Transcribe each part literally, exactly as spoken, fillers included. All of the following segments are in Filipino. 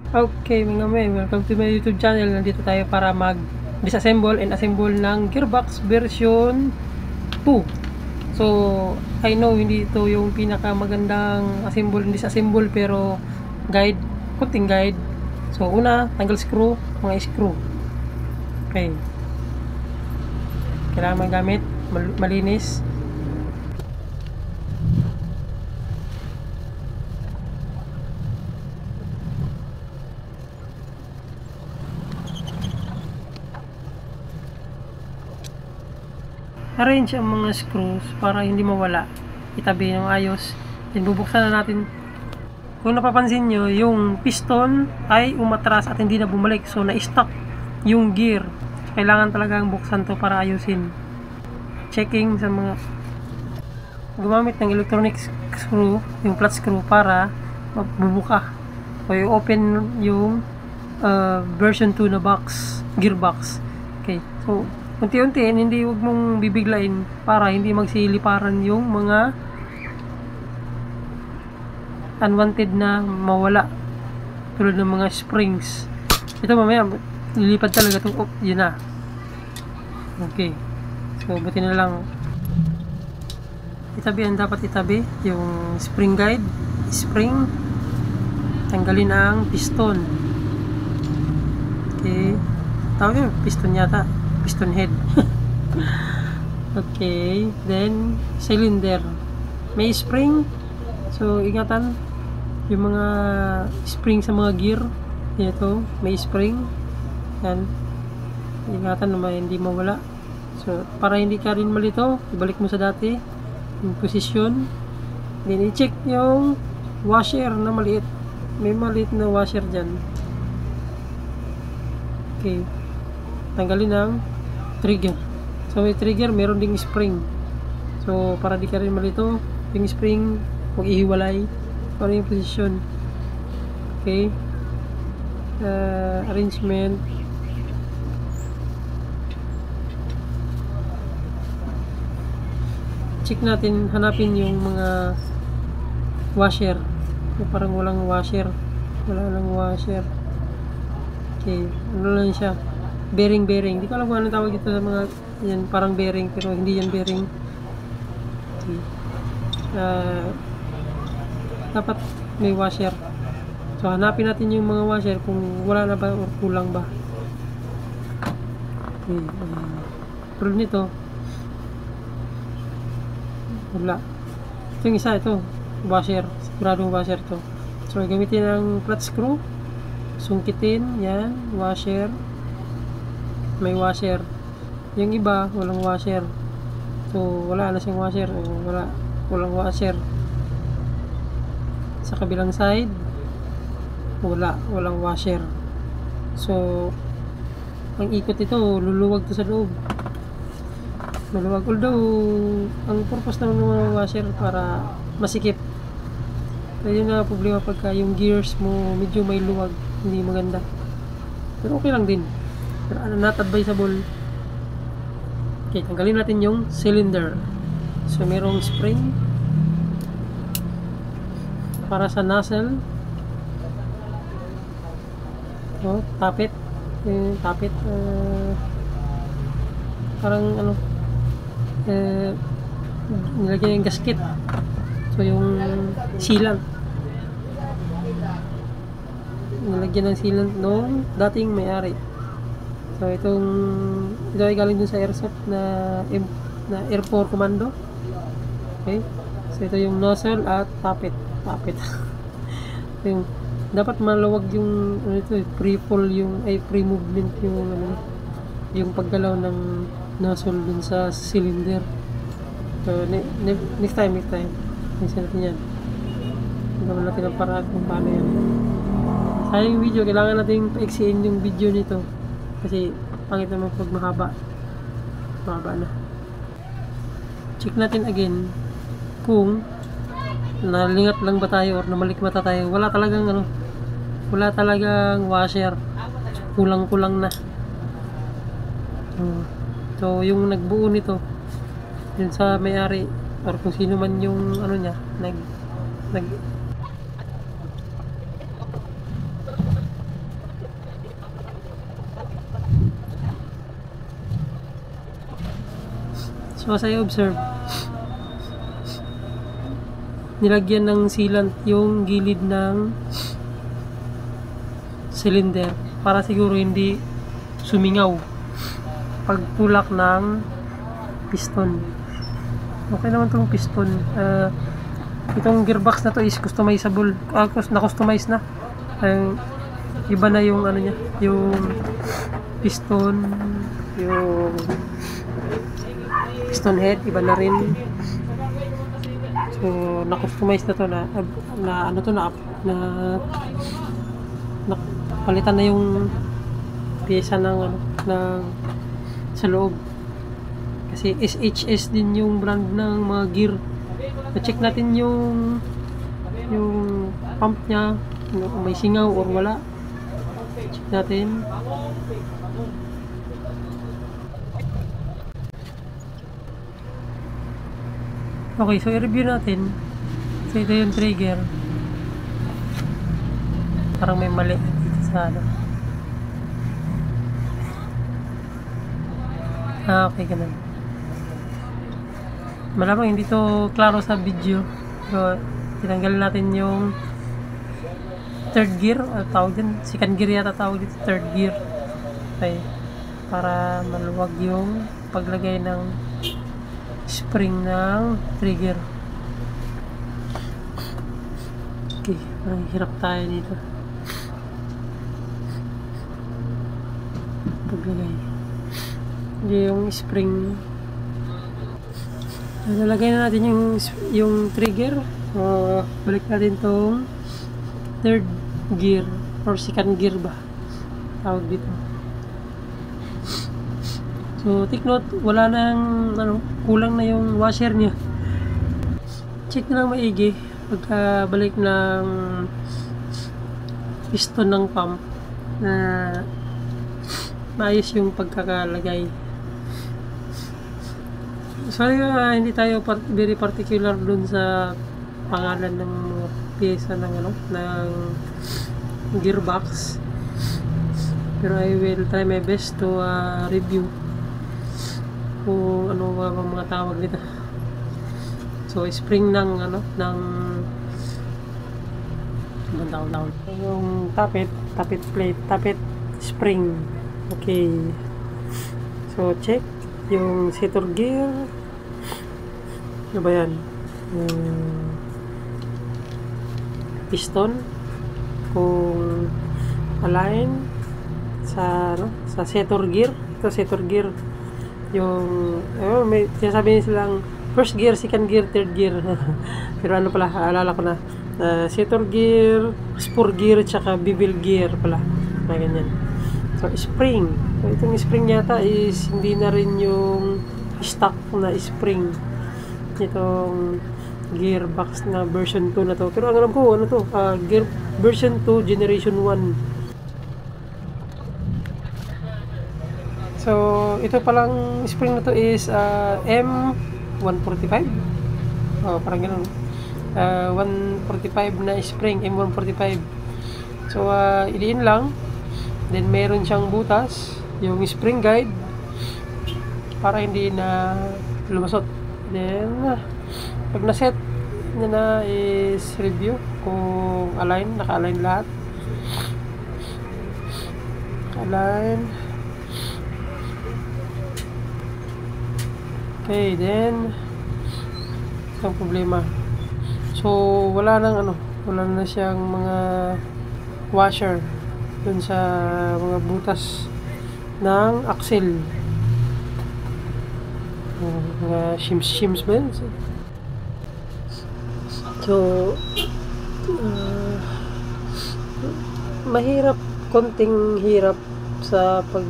Okay mga may, welcome to my YouTube channel. Nandito tayo para mag disassemble and assemble ng gearbox version two. So, I know hindi ito yung pinaka magandang assemble and disassemble, pero guide, kunting guide. So, una, tanggal screw, mga screw. Okay. Kailangan magamit, mal malinis. Arrange ang mga screws para hindi mawala, itabi ng ayos. Then bubuksan na natin. Kung napapansin nyo, yung piston ay umatras at hindi na bumalik, so na-stuck yung gear. Kailangan talagang buksan to para ayusin. Checking sa mga gumamit ng electronic screw, yung flat screw, para mabubuka o i-open yung uh, version two na box, gearbox. Okay, so unti-untiin, hindi huwag mong bibiglain para hindi magsiliparan yung mga unwanted na mawala, tulad ng mga springs. Ito mamaya lilipad talaga itong, oh, yun na. Okay, so buti na lang itabi ang dapat itabi, yung spring guide, spring, tanggalin ang piston. Okay, tawag yun, piston yata, piston head. Okay, then cylinder, may spring, so ingatan yung mga spring sa mga gear. Ito, may spring yan, ingatan naman hindi mawala. So para hindi ka rin malito, ibalik mo sa dati yung position. Then i-check yung washer na maliit, may maliit na washer dyan. Okay, tanggalin ang trigger. So may trigger, meron ding spring. So para di ka rin malito, yung spring huwag ihiwalay para yung position. Okay, uh, arrangement. Check natin, hanapin yung mga washer. So, parang walang washer, wala lang washer. Okay, ano lang siya, bearing bearing, hindi ko alam kung anong tawag ito sa mga yan, parang bearing pero hindi yan bearing. Okay. Uh, dapat may washer, so hanapin natin yung mga washer kung wala na ba or kulang ba. Okay. Uh, pero nito wala. Ito yung isa, ito washer, siguradong washer to. So gamitin ang flat screw, sungkitin yan, washer, may washer. Yung iba walang washer, so wala na siyang washer, o wala, walang washer. Sa kabilang side wala, walang washer. So ang ikot ito, luluwag to sa loob, luluwag. Although ang purpose naman ng mga washer para masikip. So yun na problema pagka yung gears mo medyo may luwag, hindi maganda, pero okay lang din, pero ano, not advisable. Okay, tanggalin natin yung cylinder. So merong spring para sa nozzle. Oh, tapit, yung tapit, uh, parang ano, uh, nilagyan yung gasket. So yung sealant, nilagyan ng sealant nung dating may-ari. So itong ito ay galing dun sa airsoft na, na Air four Commando. Okay, so ito yung nozzle at tapit, tapit. Yung dapat maluwag yung ano ito, free fall yung ay free movement yung ano, yung paggalaw ng nozzle dun sa cylinder. So ne ne next time next time next natin yan, gawin natin ang paraan kung paano yan. Sayang video, kailangan natin paiksiin yung video nito kasi pangit naman pag mahaba, mahaba na. Check natin again kung nalingat lang ba tayo or namalikmata tayo. Wala talagang ano, wala talagang washer, kulang-kulang na. So yung nagbuo nito, yun sa may-ari or kung sino man yung ano niya, nag nag So as I observe, nilagyan ng sealant yung gilid ng cylinder para siguro hindi sumingaw pagtulak ng piston. Okay naman itong piston. Uh, itong gearbox na to is customizable. Uh, na-customize na. Uh, iba na yung ano niya, yung piston, yung piston head, iba na rin. So, na-customize na to na, na ano to na, na, na palitan na yung pyesa ng ano, ng sa loob. Kasi S H S din yung brand ng mga gear. Na-check natin yung yung pump niya, kung may singaw or wala. Check natin. Okay, so i-review natin. So ito yung trigger. Parang may mali dito sa ano. Ah, okay, ganun. Malamang hindi to klaro sa video. So, tinanggal natin yung third gear. Uh, tawag din. Second gear yata tawag dito. Third gear. Okay. Para maluwag yung paglagay ng spring ng trigger. Okay. Parang hirap tayo dito. Paglagay. Yung spring. Nalagay na natin yung yung trigger. Uh, balik natin tong third gear or second gear ba tawag dito. So take note, wala nang ano, kulang na yung washer niya. Check na lang maigi pagka balik ng piston ng pump na maayos yung pagkakalagay. Sorry uh, hindi tayo part very particular dun sa pangalan ng pyesa ng ano, ng gearbox. Pero I will try my best to uh, review kung ano ba mga tawag nito. So spring ng ano, ng down down. Yung tappet, tappet plate, tappet spring. Okay. So check yung setter gear. Ano ba yan? Um, piston kung align sa ano, sa setter gear. Ito setter gear. Yung ayun, may sinasabi silang first gear, second gear, third gear. Pero ano pala, alala ko na. Uh, setter gear, spur gear, tsaka bevel gear pala. May ganyan. So spring. So, itong spring yata is hindi na rin yung stock na spring. Itong gearbox na version two na to. Pero ang alam ko, ano to? Uh, gear version two, generation one. So, ito palang spring na to is uh, M one forty-five. Oh, parang ganun. Uh, one forty-five na spring, M one forty-five. So, uh, iliin lang. Then, meron siyang butas. Yung spring guide. Para hindi na lumasot. Then, pag na-set na na is review kung align, naka-align lahat. Naka-align. Okay, then itong problema. So, wala nang ano, wala na siyang mga washer dun sa mga butas ng axle. Uh, mga shims-shims ba yun? So, uh, mahirap, konting hirap sa pag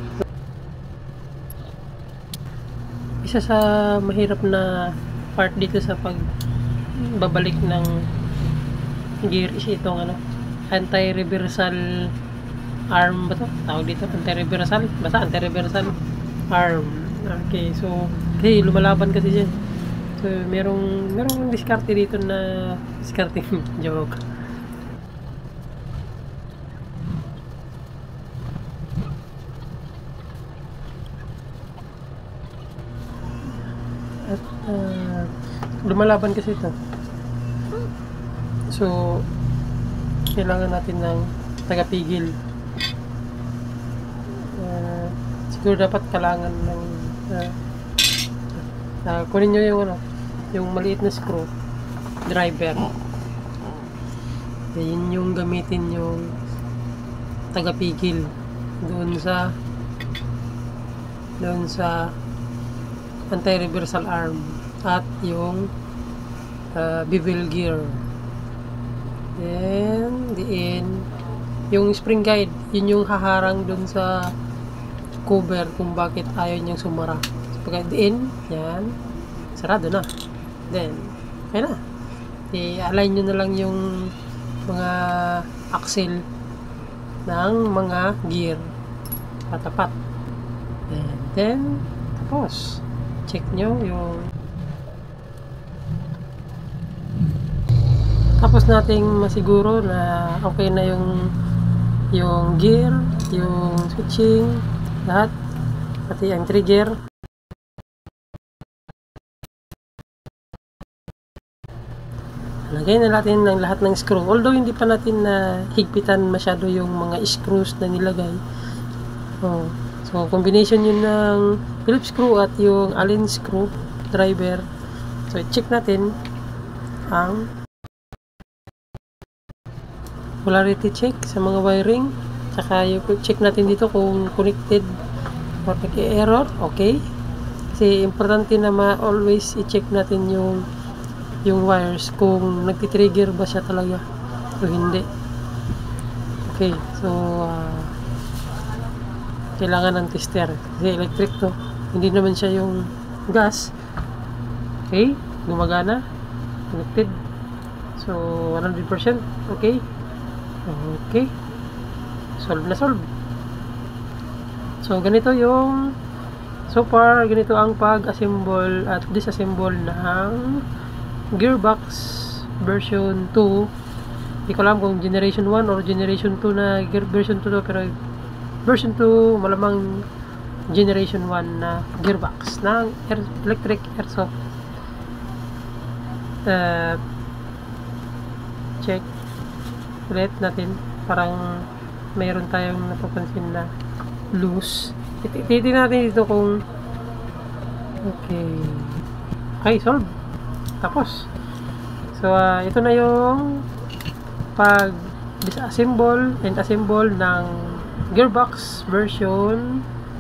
isa sa mahirap na part dito sa pag babalik ng gear is itong ano, anti-reversal arm ba to? Tawag dito, anti-reversal? Basta anti-reversal arm. Okay, so okay, lumalaban kasi siya. So, merong merong diskarte dito na diskarte joke. lumalaban kasi ito. So kailangan natin ng tagapigil. Uh, siguro dapat kailangan ng uh, uh, kunin nyo yung ano, yung maliit na screw driver. Yun yung gamitin yung tagapigil doon sa doon sa anti-reversal arm at yung uh, bevel gear. Then diin yung spring guide, yun yung haharang doon sa cover kung bakit ayaw niyang sumara. So pag diin, yan, sarado na. Then okay na, i-align nyo na lang yung mga axle ng mga gear patapat. And then tapos check nyo yung tapos nating masiguro na okay na yung yung gear, yung switching, lahat, pati ang trigger. Lagay na natin ng lahat ng screw. Although hindi pa natin na higpitan masyado yung mga screws na nilagay. Oh. So combination yun ng Phillips screw at yung Allen screw driver. So check natin ang polarity check sa mga wiring. Tsaka yung check natin dito kung connected or nag-error. Okay. Kasi importante na ma-always i-check natin yung yung wires kung nagtitrigger ba siya talaga o hindi. Okay, so uh, kailangan ng tester kasi electric to, hindi naman siya yung gas. Okay, gumagana, connected, so one hundred percent. Okay, okay, solve na solve. So ganito yung so far, ganito ang pag-assemble at disassemble ng gearbox version two. Hindi ko alam kung generation one or generation two na gear version two to, pero version two malamang generation one na gearbox ng air, electric airsoft. Uh, check ulit natin, parang mayroon tayong napapansin na loose. Titignan natin dito kung okay. Okay, solve. Tapos, so uh, ito na yung pag disassemble and assemble ng gearbox version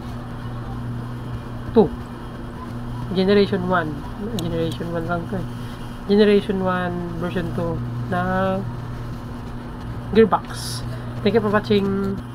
two, generation one, generation one lang to, generation one version two na gearbox. Thank you for watching.